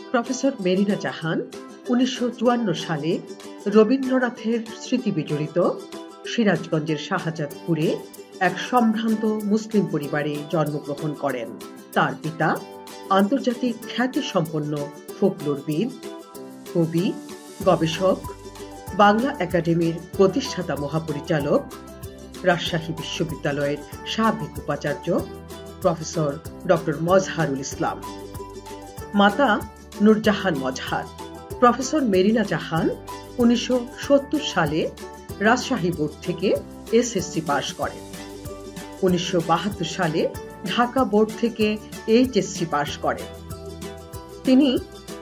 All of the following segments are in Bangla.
প্রফেসর মেরিনা জাহান ১৯৫৪ সালে রবীন্দ্রনাথের স্মৃতি বিজড়িত সিরাজগঞ্জের শাহজাদপুরে এক সম্ভ্রান্ত মুসলিম পরিবারে জন্মগ্রহণ করেন। তার পিতা আন্তর্জাতিক খ্যাতিসম্পন্ন ফোকলোরবিদ, কবি, গবেষক, বাংলা একাডেমির প্রতিষ্ঠাতা মহাপরিচালক, রাজশাহী বিশ্ববিদ্যালয়ের সাবেক উপাচার্য প্রফেসর ডক্টর মজহারুল ইসলাম। মাতা নূরজাহান মজহার। প্রফেসর মেরিনা জাহান ১৯৭০ সালে রাজশাহী বোর্ড থেকে এসএসসি পাশ করেন। ১৯৭২ সালে ঢাকা বোর্ড থেকে এইচএসসি পাশ করেন। তিনি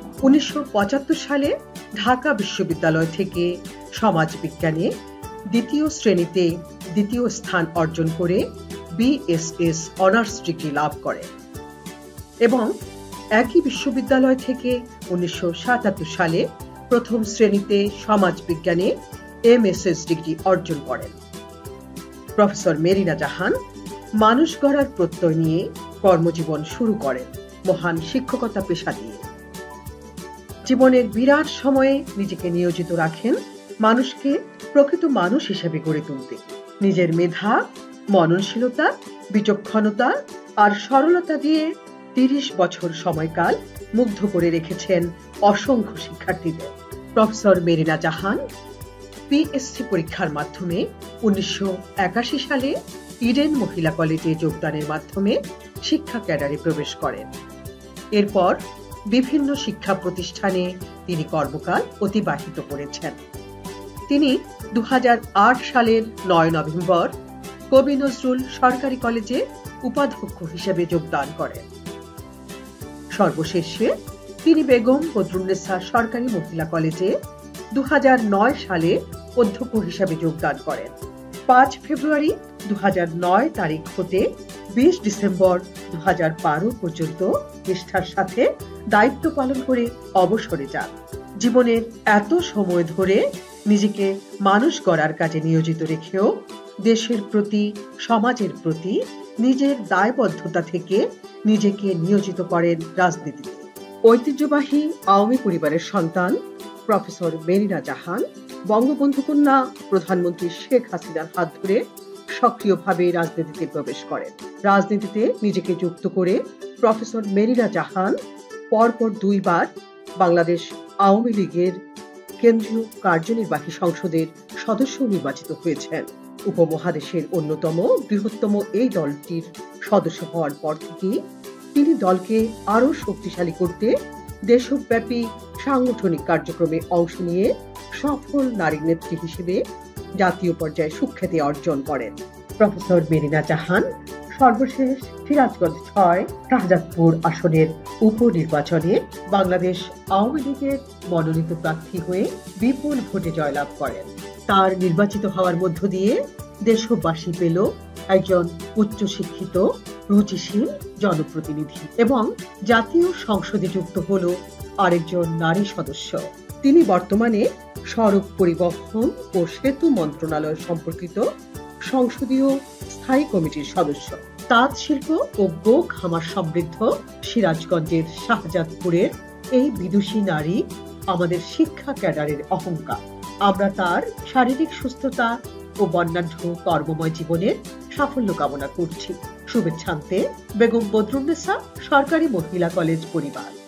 ১৯৭৫ সালে ঢাকা বিশ্ববিদ্যালয় থেকে সমাজবিজ্ঞানে দ্বিতীয় শ্রেণীতে দ্বিতীয় স্থান অর্জন করে বিএসএস অনার্স ডিগ্রি লাভ করেন এবং একই বিশ্ববিদ্যালয় থেকে ১৯৭৭ সালে প্রথম শ্রেণীতে সমাজবিজ্ঞানে এমএসএস ডিগ্রি অর্জন করেন। প্রফেসর মেরিনা জাহান মানুষ গড়ার প্রত্যয় নিয়ে কর্মজীবন শুরু করেন মহান শিক্ষকতা পেশা দিয়ে। জীবনের বিরাট সময়ে নিজেকে নিয়োজিত রাখেন মানুষকে প্রকৃত মানুষ হিসেবে গড়ে তুলতে। নিজের মেধা, মননশীলতা, বিচক্ষণতা আর সরলতা দিয়ে ৩০ বছর সময়কাল মুগ্ধ করে রেখেছেন অসংখ্য শিক্ষার্থীদের। প্রফেসর মেরিনা জাহান পিএসসি পরীক্ষার মাধ্যমে ১৯৮১ সালে ইডেন মহিলা কলেজে যোগদানের মাধ্যমে শিক্ষা ক্যাডারে প্রবেশ করেন। এরপর বিভিন্ন শিক্ষা প্রতিষ্ঠানে তিনি কর্মকাল অতিবাহিত করেছেন। তিনি ২০০৮ সালের ৯ নভেম্বর কবি নজরুল সরকারি কলেজে উপাধ্যক্ষ হিসেবে যোগদান করেন। সর্বশেষে তিনি বেগম বদরুন্নেসা সরকারি মহিলা কলেজে ২০০৯ সালে অধ্যক্ষ হিসেবে যোগদান করেন। ৫ ফেব্রুয়ারি ২০০৯ তারিখ হতে ২০ ডিসেম্বর ২০১২ পর্যন্ত নিষ্ঠার সাথে দায়িত্ব পালন করে অবসরে যান। জীবনের এত সময় ধরে নিজেকে মানুষ গড়ার কাজে নিয়োজিত রেখেও দেশের প্রতি, সমাজের প্রতি নিজের দায়বদ্ধতা থেকে নিজেকে নিয়োজিত করেন রাজনীতিতে। ঐতিহ্যবাহী আওয়ামী পরিবারের সন্তান প্রফেসর মেরিনা জাহান বঙ্গবন্ধু কন্যা প্রধানমন্ত্রী শেখ হাসিনার হাত ধরে সক্রিয়ভাবে রাজনীতিতে প্রবেশ করেন। রাজনীতিতে নিজেকে যুক্ত করে প্রফেসর মেরিনা জাহান পরপর ২ বার বাংলাদেশ আওয়ামী লীগের কেন্দ্রীয় কার্যনির্বাহী সংসদের সদস্য নির্বাচিত হয়েছেন। উপমহাদেশের অন্যতম বৃহত্তম এই দলটির সদস্য হওয়ার পর থেকেই তিনি দলকে আরও শক্তিশালী করতে দেশব্যাপী সাংগঠনিক কার্যক্রমে অংশ নিয়ে সফল নারী নেত্রী হিসেবে জাতীয় পর্যায়ে সুখ্যাতি অর্জন করেন। প্রফেসর মেরিনা জাহান সর্বশেষ সিরাজগঞ্জ ৬ শাহজাদপুর আসনের উপনির্বাচনে বাংলাদেশ আওয়ামী লীগের মনোনীত প্রার্থী হয়ে বিপুল ভোটে জয়লাভ করেন। তার নির্বাচিত হওয়ার মধ্য দিয়ে দেশবাসী পেল একজন উচ্চশিক্ষিত, রুচিশীল জনপ্রতিনিধি এবং জাতীয় সংসদে যুক্ত হল আরেকজন নারী সদস্য। তিনি বর্তমানে সড়ক পরিবহন ও সেতু মন্ত্রণালয় সম্পর্কিত সংসদীয় স্থায়ী কমিটির সদস্য। তাঁত শিল্প ও গো খামার সমৃদ্ধ সিরাজগঞ্জের শাহজাদপুরের এই বিদুষী নারী আমাদের শিক্ষা ক্যাডারের অহংকার। আমরা তার শারীরিক সুস্থতা ও বর্ণাঢ্য কর্মময় জীবনের সাফল্য কামনা করছি। শুভেচ্ছান্তে বেগম বদরুন্নেসা সরকারি মহিলা কলেজ পরিবার।